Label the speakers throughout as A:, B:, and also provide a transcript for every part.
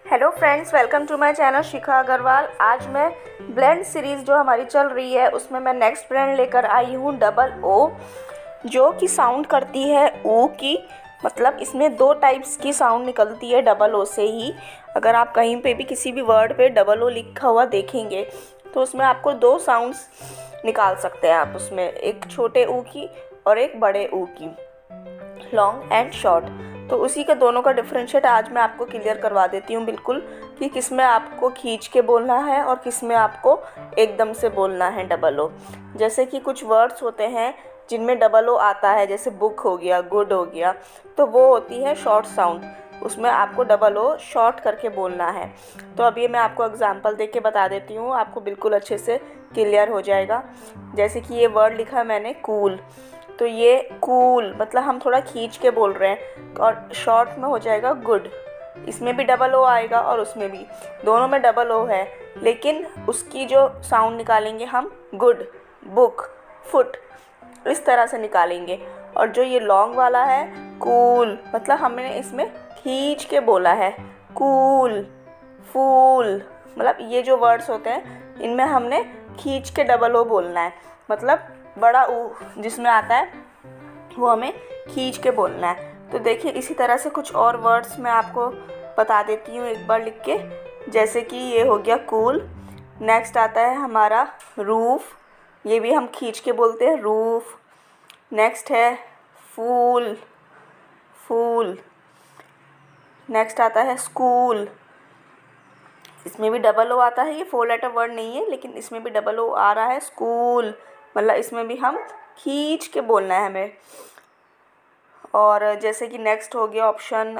A: Hello friends, welcome to my channel Shikha Agrawal. आज मैं blend series जो हमारी चल रही है उसमें मैं नेक्स्ट ब्लेंड लेकर आई हूँ डबल ओ, जो कि साउंड करती है ओ की। मतलब इसमें दो टाइप्स की साउंड निकलती है डबल ओ से ही। अगर आप कहीं पे भी किसी भी वर्ड पे डबल ओ लिखा हुआ देखेंगे तो उसमें आपको दो साउंड्स निकाल सकते हैं आप उसमें, एक छोटे ओ की और एक बड़े ओ की, लॉन्ग एंड शॉर्ट। तो उसी के दोनों का डिफरेंशिएट आज मैं आपको क्लियर करवा देती हूँ बिल्कुल, कि किस में आपको खींच के बोलना है और किस में आपको एकदम से बोलना है डबल ओ। जैसे कि कुछ वर्ड्स होते हैं जिनमें डबल ओ आता है, जैसे बुक हो गया, गुड हो गया, तो वो होती है शॉर्ट साउंड। उसमें आपको डबल ओ शॉर्ट करके बोलना है। तो अभी मैं आपको एग्जांपल देके बता देती हूँ, आपको बिल्कुल अच्छे से क्लियर हो जाएगा। जैसे कि ये वर्ड लिखा मैंने कूल, तो ये कूल मतलब हम थोड़ा खींच के बोल रहे हैं, और शॉर्ट में हो जाएगा गुड। इसमें भी डबल ओ आएगा और उसमें भी, दोनों में डबल ओ है, लेकिन उसकी जो साउंड निकालेंगे हम गुड, बुक, फुट, इस तरह से निकालेंगे। और जो ये लॉन्ग वाला है कूल, मतलब हमने इसमें खींच के बोला है, कूल, फूल। मतलब ये जो वर्ड्स होते हैं इनमें हमने खींच के डबल ओ बोलना है। मतलब बड़ा ऊ जिसमें आता है वो हमें खींच के बोलना है। तो देखिए इसी तरह से कुछ और वर्ड्स मैं आपको बता देती हूँ एक बार लिख के। जैसे कि ये हो गया कूल। नेक्स्ट आता है हमारा रूफ, ये भी हम खींच के बोलते हैं, रूफ। नेक्स्ट है फूल, फूल। नेक्स्ट आता है स्कूल, इसमें भी डबल ओ आता है। ये 4 लेटर वर्ड नहीं है, लेकिन इसमें भी डबल ओ आ रहा है, स्कूल। मतलब इसमें भी हम खींच के बोलना है हमें। और जैसे कि नेक्स्ट हो गया ऑप्शन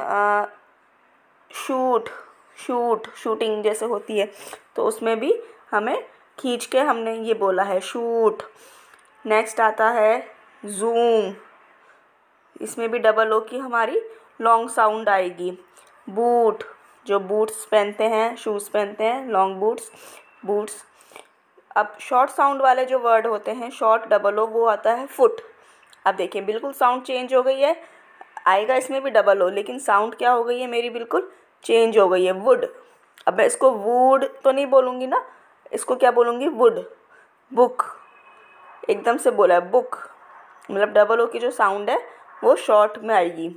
A: शूट, शूट, शूटिंग जैसे होती है, तो उसमें भी हमें खींच के हमने ये बोला है, शूट। नेक्स्ट आता है जूम, इसमें भी डबल ओ की हमारी लॉन्ग साउंड आएगी। बूट, जो बूट्स पहनते हैं, शूज़ पहनते हैं, लॉन्ग बूट्स, बूट्स। अब शॉर्ट साउंड वाले जो वर्ड होते हैं, शॉर्ट डबल ओ, वो आता है फुट। अब देखिए बिल्कुल साउंड चेंज हो गई है, आएगा इसमें भी डबल ओ, लेकिन साउंड क्या हो गई है मेरी, बिल्कुल चेंज हो गई है, वुड। अब मैं इसको वुड तो नहीं बोलूँगी ना, इसको क्या बोलूँगी, वुड। बुक, एकदम से बोला है बुक, मतलब डबल ओ की जो साउंड है वो शॉर्ट में आएगी।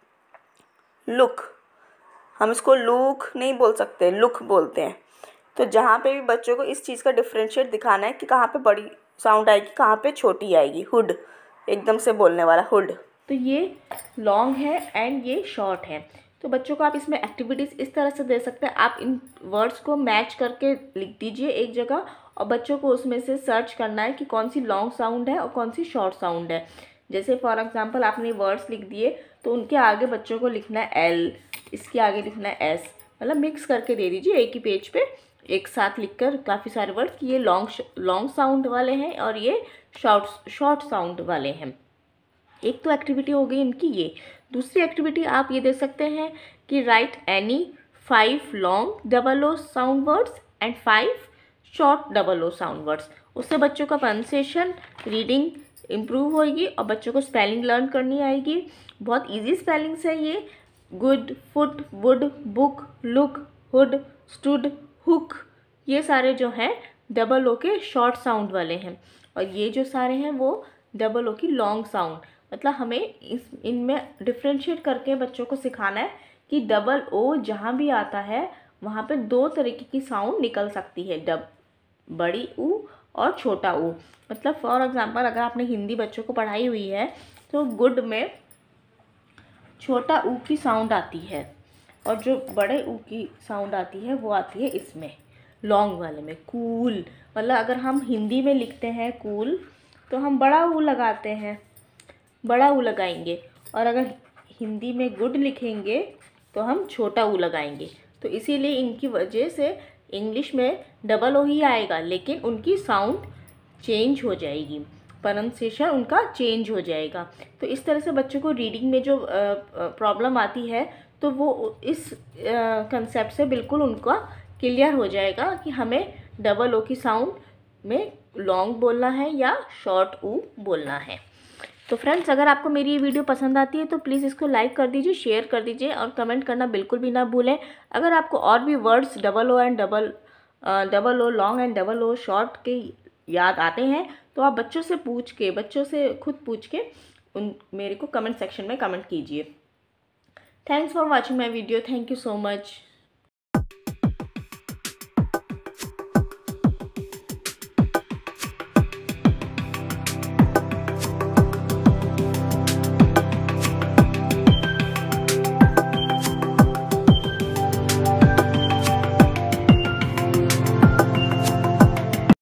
A: लुक, हम इसको लुक नहीं बोल सकते, लुक बोलते हैं। तो जहाँ पे भी बच्चों को इस चीज़ का डिफरेंशिएट दिखाना है कि कहाँ पे बड़ी साउंड आएगी, कहाँ पे छोटी आएगी। हुड, एकदम से बोलने वाला, हुड। तो ये लॉन्ग है एंड ये शॉर्ट है। तो बच्चों को आप इसमें एक्टिविटीज़ इस तरह से दे सकते हैं, आप इन वर्ड्स को मैच करके लिख दीजिए एक जगह, और बच्चों को उसमें से सर्च करना है कि कौन सी लॉन्ग साउंड है और कौन सी शॉर्ट साउंड है। जैसे फॉर एग्जांपल आपने वर्ड्स लिख दिए, तो उनके आगे बच्चों को लिखना है एल, इसके आगे लिखना है एस। मतलब मिक्स करके दे दीजिए एक ही पेज पे, एक साथ लिखकर काफ़ी सारे वर्ड्स कि ये लॉन्ग साउंड वाले हैं और ये शॉर्ट साउंड वाले हैं। एक तो एक्टिविटी हो गई इनकी ये। दूसरी एक्टिविटी आप ये दे सकते हैं कि write any 5 long double O sound words and 5 short double O sound words. उससे बच्चों का प्रोनाउंसिएशन, रीडिंग इम्प्रूव होगी और बच्चों को स्पेलिंग लर्न करनी आएगी। बहुत ईजी स्पेलिंग्स है ये। Good, foot, wood, book, look, hood, stood, hook, ये सारे जो हैं डबल ओ के शॉर्ट साउंड वाले हैं, और ये जो सारे हैं वो डबल ओ की लॉन्ग साउंड। मतलब हमें इनमें डिफ्रेंशिएट करके बच्चों को सिखाना है कि डबल ओ जहाँ भी आता है वहाँ पे दो तरीके की साउंड निकल सकती है, बड़ी ऊ और छोटा ऊ। मतलब फॉर एग्जांपल अगर आपने हिंदी बच्चों को पढ़ाई हुई है तो गुड में छोटा ऊ की साउंड आती है, और जो बड़े ऊ की साउंड आती है वो आती है इसमें लॉन्ग वाले में, कूल। मतलब अगर हम हिंदी में लिखते हैं कूल तो हम बड़ा ऊ लगाते हैं, बड़ा ऊ लगाएंगे, और अगर हिंदी में गुड लिखेंगे तो हम छोटा ऊ लगाएंगे। तो इसीलिए इनकी वजह से इंग्लिश में डबल ओ ही आएगा, लेकिन उनकी साउंड चेंज हो जाएगी, प्रोनाउंसिएशन उनका चेंज हो जाएगा। तो इस तरह से बच्चों को रीडिंग में जो प्रॉब्लम आती है तो वो इस कंसेप्ट से बिल्कुल उनका क्लियर हो जाएगा कि हमें डबल ओ की साउंड में लॉन्ग बोलना है या शॉर्ट ऊ बोलना है।
B: तो फ्रेंड्स, अगर आपको मेरी ये वीडियो पसंद आती है तो प्लीज़ इसको लाइक कर दीजिए, शेयर कर दीजिए और कमेंट करना बिल्कुल भी ना भूलें। अगर आपको और भी words double O and double O long and double O short के याद आते हैं तो आप बच्चों से खुद पूछ के मेरे को कमेंट सेक्शन में कमेंट कीजिए। Thanks for watching my video. Thank you so much.